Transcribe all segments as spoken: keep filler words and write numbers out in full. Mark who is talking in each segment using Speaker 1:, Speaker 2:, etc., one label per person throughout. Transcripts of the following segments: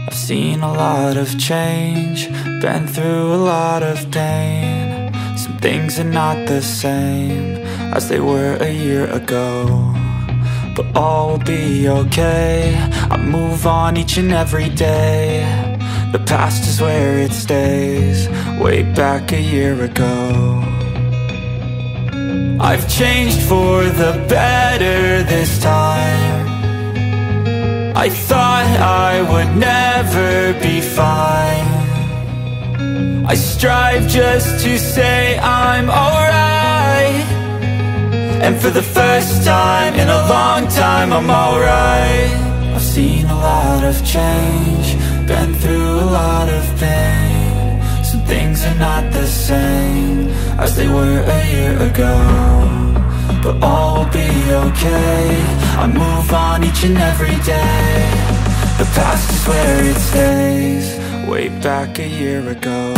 Speaker 1: I've seen a lot of change, been through a lot of pain. Some things are not the same as they were a year ago, but all will be okay. I move on each and every day. The past is where it stays, way back a year ago. I've changed for the better this time. I thought I would never be fine. I strive just to say I'm alright, and for the first time in a long time I'm alright. I've seen a lot of change, been through a lot of pain. Some things are not the same as they were a year ago, but all will be okay. I move on each and every day. The past is where it stays, way back a year ago.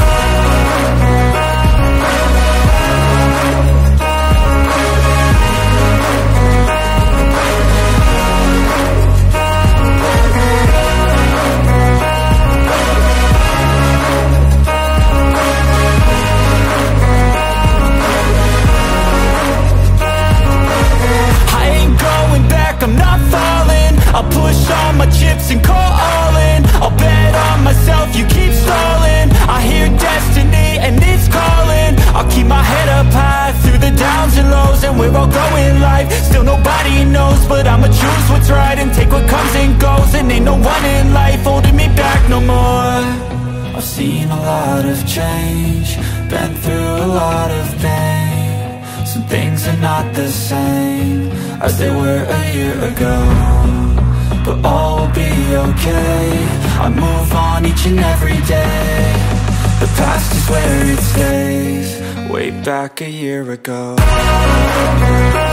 Speaker 1: I'm not falling, I'll push all my chips and call all in. I'll bet on myself, you keep stalling. I hear destiny and it's calling. I'll keep my head up high through the downs and lows, and we're all going life. Still nobody knows, but I'ma choose what's right and take what comes and goes. And ain't no one in life holding me back no more. I've seen a lot of change, been through a lot of pain. Some things are not the same as they were a year ago, but all will be okay. I move on each and every day. The past is where it stays, way back a year ago.